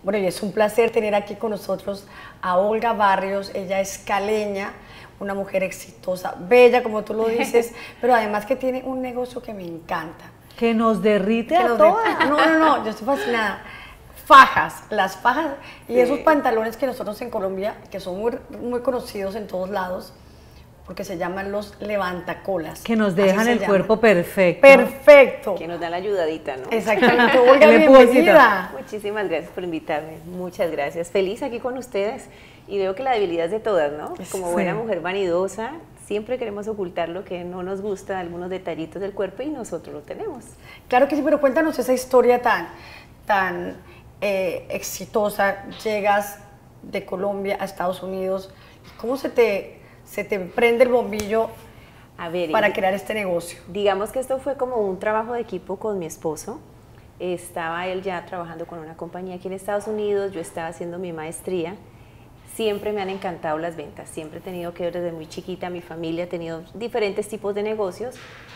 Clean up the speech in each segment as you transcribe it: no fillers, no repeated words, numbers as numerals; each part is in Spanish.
Bueno, y es un placer tener aquí con nosotros a Olga Barrios. Ella es caleña, una mujer exitosa, bella, como tú lo dices, pero además que tiene un negocio que me encanta. Que nos derrite a todas. No, yo estoy fascinada. Fajas, las fajas y esos pantalones que nosotros en Colombia, que son muy conocidos en todos lados, porque se llaman los levantacolas. Que nos dejan el cuerpo perfecto. Perfecto. Que nos dan la ayudadita, ¿no? Exactamente. Olga, bienvenida. Muchísimas gracias por invitarme, muchas gracias. Feliz aquí con ustedes y veo que la debilidad es de todas, ¿no? Como buena mujer vanidosa, siempre queremos ocultar lo que no nos gusta, algunos detallitos del cuerpo y nosotros lo tenemos. Claro que sí, pero cuéntanos esa historia tan exitosa. Llegas de Colombia a Estados Unidos, ¿cómo se te prende el bombillo para crear este negocio? Digamos que esto fue como un trabajo de equipo con mi esposo. Estaba él ya trabajando con una compañía aquí en Estados Unidos, yo estaba haciendo mi maestría. Siempre me han encantado las ventas, siempre he tenido que ver desde muy chiquita, mi familia ha tenido diferentes tipos de negocios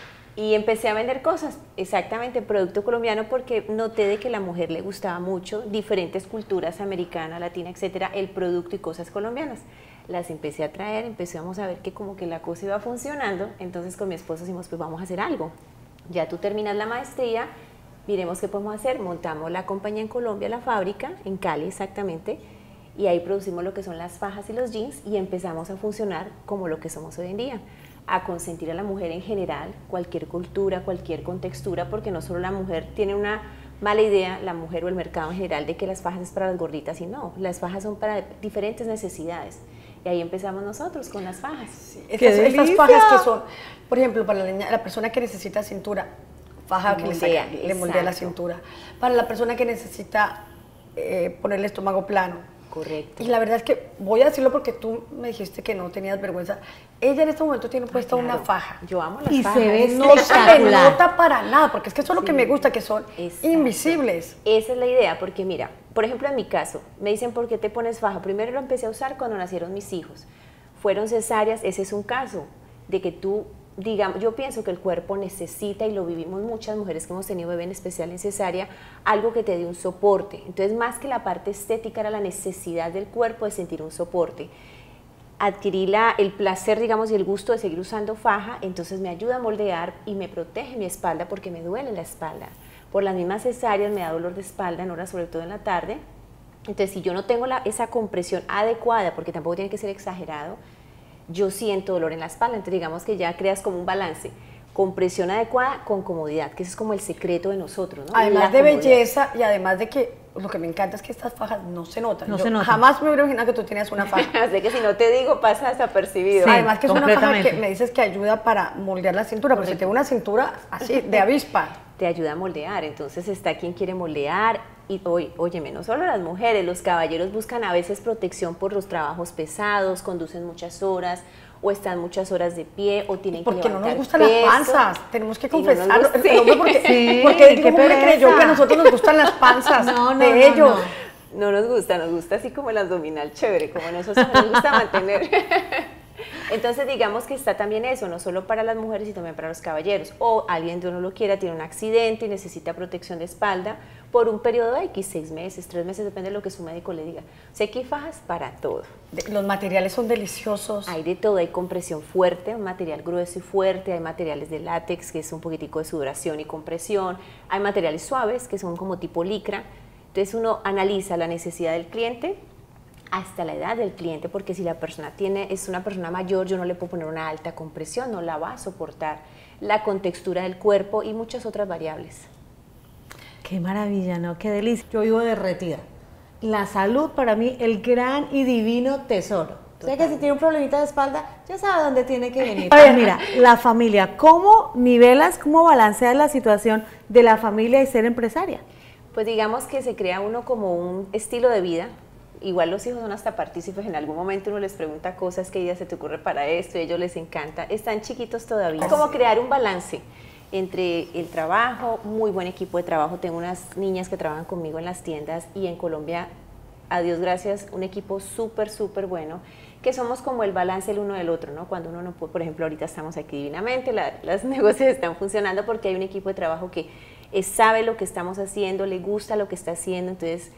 y empecé a vender cosas, exactamente, producto colombiano, porque noté de que a la mujer le gustaba mucho, diferentes culturas, americana, latina, etcétera, el producto y cosas colombianas. Las empecé a traer, empezamos a ver que como que la cosa iba funcionando, entonces con mi esposo decimos, pues vamos a hacer algo. Ya tú terminas la maestría, miremos qué podemos hacer, montamos la compañía en Colombia, la fábrica, en Cali exactamente, y ahí producimos lo que son las fajas y los jeans y empezamos a funcionar como lo que somos hoy en día, a consentir a la mujer en general, cualquier cultura, cualquier contextura, porque no solo la mujer tiene una mala idea, la mujer o el mercado en general, de que las fajas es para las gorditas, y no, las fajas son para diferentes necesidades. Y ahí empezamos nosotros con las fajas. Sí, estas fajas que son, por ejemplo, para la persona que necesita cintura, faja que le moldea la cintura. Para la persona que necesita ponerle estómago plano. Correcto. Y la verdad es que, voy a decirlo porque tú me dijiste que no tenías vergüenza, ella en este momento tiene puesta una faja. Yo amo las y fajas. se ve no se le nota para nada, porque es que eso es lo que me gusta, que son invisibles. Esa es la idea, porque mira, por ejemplo en mi caso, me dicen, ¿por qué te pones faja? Primero lo empecé a usar cuando nacieron mis hijos. Fueron cesáreas, ese es un caso de que tú, digamos, yo pienso que el cuerpo necesita, y lo vivimos muchas mujeres que hemos tenido bebé, en especial en cesárea, algo que te dé un soporte. Entonces, más que la parte estética, era la necesidad del cuerpo de sentir un soporte. Adquirí el placer, digamos, y el gusto de seguir usando faja, entonces me ayuda a moldear y me protege mi espalda porque me duele la espalda. Por las mismas cesáreas me da dolor de espalda en horas, sobre todo en la tarde. Entonces, si yo no tengo esa compresión adecuada, porque tampoco tiene que ser exagerado, yo siento dolor en la espalda. Entonces digamos que ya creas como un balance, compresión adecuada con comodidad, que ese es como el secreto de nosotros, ¿no? Además de belleza, y además de que lo que me encanta es que estas fajas no se notan. No se notan. Jamás me hubiera imaginado que tú tenías una faja. Así que si no te digo, pasa desapercibido. Sí, además que es una faja que me dices que ayuda para moldear la cintura, porque tengo una cintura así, de avispa. Te ayuda a moldear, entonces está quien quiere moldear. Y óyeme, no solo las mujeres, los caballeros buscan a veces protección por los trabajos pesados, conducen muchas horas, o están muchas horas de pie, o tienen que levantar porque no nos gustan peso, las panzas, tenemos que confesarlo. No Porque ¿cómo me creyó que a nosotros nos gustan las panzas de ellos? No nos gusta así como el abdominal chévere, como nosotros nos gusta mantener. Entonces digamos que está también eso, no solo para las mujeres, sino también para los caballeros. O alguien, Dios no lo quiera, tiene un accidente y necesita protección de espalda por un periodo de X, 6 meses, 3 meses, depende de lo que su médico le diga. O sea, aquí hay fajas para todo. Los materiales son deliciosos. Hay de todo, hay compresión fuerte, un material grueso y fuerte, hay materiales de látex, que es un poquitico de sudoración y compresión, hay materiales suaves, que son como tipo licra. Entonces uno analiza la necesidad del cliente, hasta la edad del cliente, porque si la persona es una persona mayor, yo no le puedo poner una alta compresión, no la va a soportar, la contextura del cuerpo y muchas otras variables. Qué maravilla, ¿no? Qué delicia. Yo vivo derretida. La salud para mí, el gran y divino tesoro. O sea que si tiene un problemita de espalda, ya sabe dónde tiene que venir. Oye, mira, la familia, ¿cómo nivelas, cómo balanceas la situación de la familia y ser empresaria? Pues digamos que se crea uno como un estilo de vida. Igual los hijos son hasta partícipes, en algún momento uno les pregunta cosas, qué idea se te ocurre para esto, y a ellos les encanta, están chiquitos todavía. Es como crear un balance entre el trabajo, muy buen equipo de trabajo, tengo unas niñas que trabajan conmigo en las tiendas y en Colombia, a Dios gracias, un equipo súper bueno, que somos como el balance el uno del otro, ¿no? Cuando uno no puede, por ejemplo, ahorita estamos aquí divinamente, los negocios están funcionando porque hay un equipo de trabajo que sabe lo que estamos haciendo, le gusta lo que está haciendo, entonces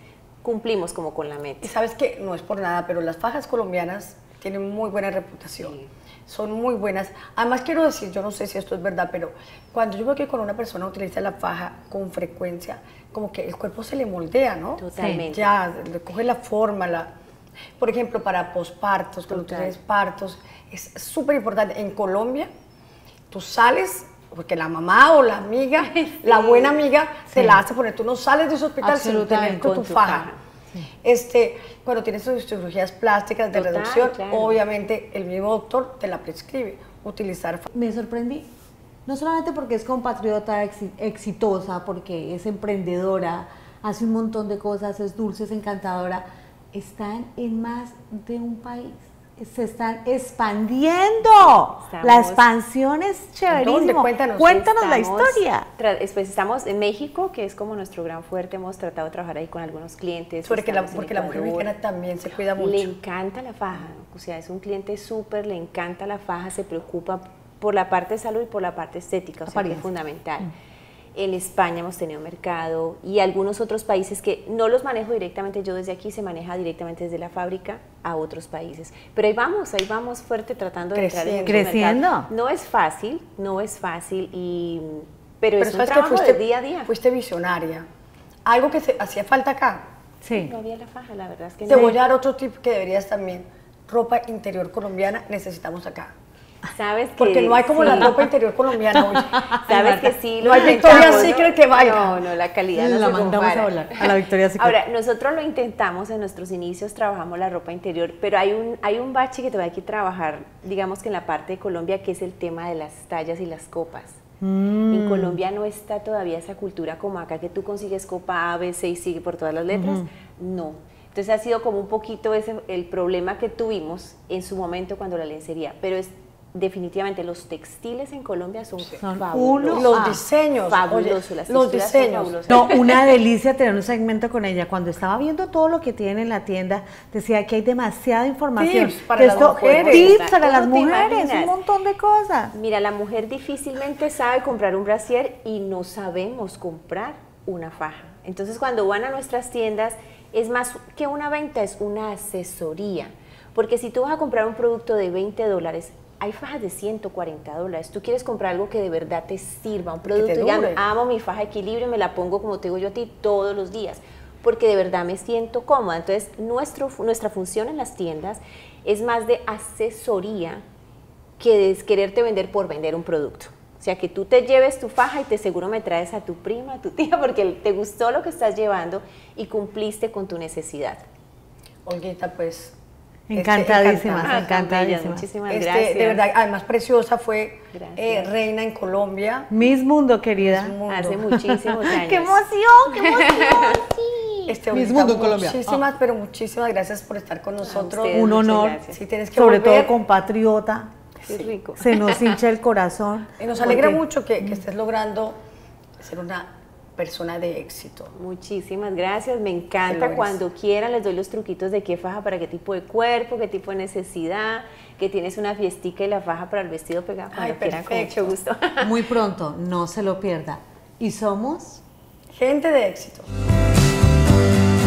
cumplimos como con la meta. Y sabes que no es por nada, pero las fajas colombianas tienen muy buena reputación. Sí. Son muy buenas. Además quiero decir, yo no sé si esto es verdad, pero cuando yo veo que cuando una persona utiliza la faja con frecuencia, como que el cuerpo se le moldea, ¿no? Totalmente. Ya, le coge la forma, por ejemplo, para pospartos, cuando tú Total. tienes partos, es súper importante. En Colombia, tú sales, porque la mamá o la amiga, la buena amiga, te la hace poner. Tú no sales de ese hospital sin tener Absolutamente. tu Con tu faja. faja. Cuando tienes tus cirugías plásticas de Total, reducción, claro. obviamente el mismo doctor te la prescribe, utilizar faja. Me sorprendí, no solamente porque es compatriota exitosa, porque es emprendedora, hace un montón de cosas, es dulce, es encantadora, están en más de un país, se están expandiendo. La expansión es chéverísimo. ¿Dónde? Cuéntanos la historia. Pues estamos en México, que es como nuestro gran fuerte, hemos tratado de trabajar ahí con algunos clientes. Porque la mujer Ecuador. mexicana también se cuida mucho. Le encanta la faja, o sea, es un cliente súper, le encanta la faja, se preocupa por la parte de salud y por la parte estética, o sea, que es fundamental. En España hemos tenido mercado y algunos otros países que no los manejo directamente yo desde aquí, se maneja directamente desde la fábrica a otros países. Pero ahí vamos fuerte tratando de entrar en el creciendo. mercado. No es fácil, pero es un sabes trabajo que de día a día. Fuiste visionaria. Algo que hacía falta acá. Sí. No había la faja, la verdad es que Te no. voy a dar otro tip que deberías también. Ropa interior colombiana necesitamos acá. Sabes que Porque no hay como sí. la ropa interior colombiana. Oye. Sabes que sí, No hay intentamos, Victoria's Secret que valga. No, la calidad no La se mandamos compara. a volar a la Victoria's Secret. Ahora, nosotros lo intentamos en nuestros inicios, trabajamos la ropa interior, pero hay un bache que todavía hay que trabajar, digamos que en la parte de Colombia, que es el tema de las tallas y las copas. En Colombia no está todavía esa cultura como acá, que tú consigues copa A, B, C y sigue por todas las letras. No. Entonces ha sido como un poquito el problema que tuvimos en su momento cuando la lencería, pero es definitivamente los textiles en Colombia son fabulosos. Los diseños. Fabulosos, Oye, las los texturas son diseños. fabulosas. No, una delicia tener un segmento con ella. Cuando estaba viendo todo lo que tiene en la tienda, decía que hay demasiada información. Tips para Que las esto- mujeres. Tips para ¿Cómo las te mujeres, imaginas? un montón de cosas. Mira, la mujer difícilmente sabe comprar un brasier y no sabemos comprar una faja. Entonces, cuando van a nuestras tiendas, es más que una venta, es una asesoría. Porque si tú vas a comprar un producto de $20, hay fajas de $140. Tú quieres comprar algo que de verdad te sirva, un producto. te Ya dure. amo mi faja de equilibrio y me la pongo, como te digo yo a ti, todos los días, porque de verdad me siento cómoda. Entonces, nuestra función en las tiendas es más de asesoría que de quererte vender por vender un producto. O sea, que tú te lleves tu faja y te seguro me traes a tu prima, a tu tía, porque te gustó lo que estás llevando y cumpliste con tu necesidad. Olguita, pues. Encantadísimas, Ah, encantadísimas. Muchísimas gracias. De verdad, además preciosa, fue Gracias. reina en Colombia. Miss Mundo, querida. Miss Mundo. Hace muchísimos años. ¡Qué emoción! ¡Qué emoción! Sí. Miss Miss Mundo en Colombia. Muchísimas, pero muchísimas gracias por estar con nosotros. ustedes. Un Muchas honor, gracias. Sí, tienes que sobre volver. todo compatriota. Qué rico. Se nos hincha el corazón. Y nos alegra porque- mucho que estés logrando ser una persona de éxito. Muchísimas gracias, me Que lo encanta. eres. Cuando quieran les doy los truquitos de qué faja para qué tipo de cuerpo, qué tipo de necesidad, que tienes una fiestica y la faja para el vestido pegado, cuando Ay, quieran, con perfecto. mucho gusto. Muy pronto, no se lo pierda. Y somos... Gente de éxito.